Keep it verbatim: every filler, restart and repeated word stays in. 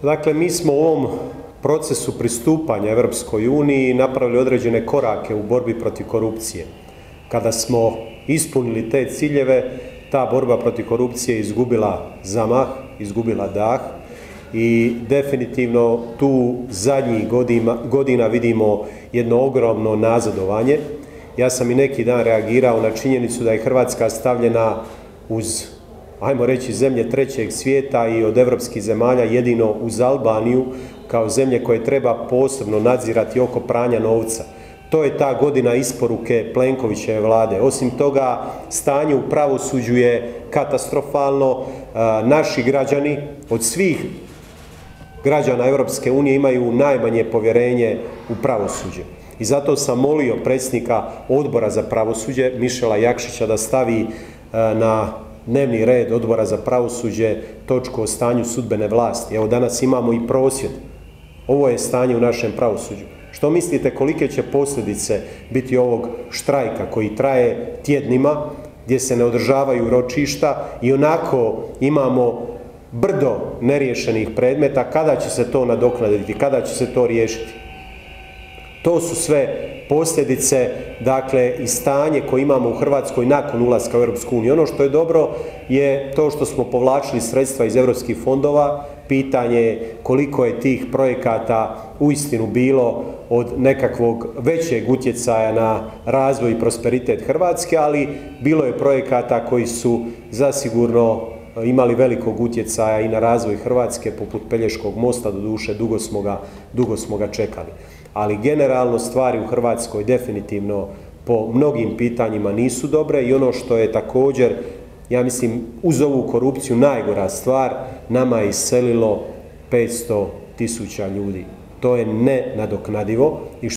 Dakle, mi smo u ovom procesu pristupanja Europskoj uniji napravili određene korake u borbi protiv korupcije. Kada smo ispunili te ciljeve, ta borba protiv korupcije je izgubila zamah, izgubila dah i definitivno tu zadnjih godina, godina vidimo jedno ogromno nazadovanje. Ja sam i neki dan reagirao na činjenicu da je Hrvatska stavljena uz, ajmo reći, zemlje trećeg svijeta i od evropskih zemalja jedino uz Albaniju kao zemlje koje treba posebno nadzirati oko pranja novca. To je ta godina isporuke Plenkovićeve vlade. Osim toga, stanje u pravosuđu je katastrofalno. Naši građani od svih građana Europske unije imaju najmanje povjerenje u pravosuđe. I zato sam molio predsjednika Odbora za pravosuđe, Mišela Jakšića, da stavi na dnevni red Odbora za pravosuđe točku o stanju sudbene vlasti. Evo, danas imamo i prosvjed. Ovo je stanje u našem pravosuđu. Što mislite kolike će posljedice biti ovog štrajka koji traje tjednima, gdje se ne održavaju ročišta i onako imamo brdo neriješenih predmeta? Kada će se to nadoknaditi, kada će se to riješiti? To su sve posljedice, dakle, i stanje koje imamo u Hrvatskoj nakon ulaska u Europsku uniju. Ono što je dobro je to što smo povlačili sredstva iz europskih fondova. Pitanje je koliko je tih projekata uistinu bilo od nekakvog većeg utjecaja na razvoj i prosperitet Hrvatske, ali bilo je projekata koji su zasigurno imali velikog utjecaja i na razvoj Hrvatske, poput Pelješkog mosta, doduše dugo smo ga, dugo smo ga čekali. Ali generalno stvari u Hrvatskoj definitivno po mnogim pitanjima nisu dobre i ono što je također, ja mislim, uz ovu korupciju najgora stvar, nama je iselilo petsto tisuća ljudi. To je nenadoknadivo i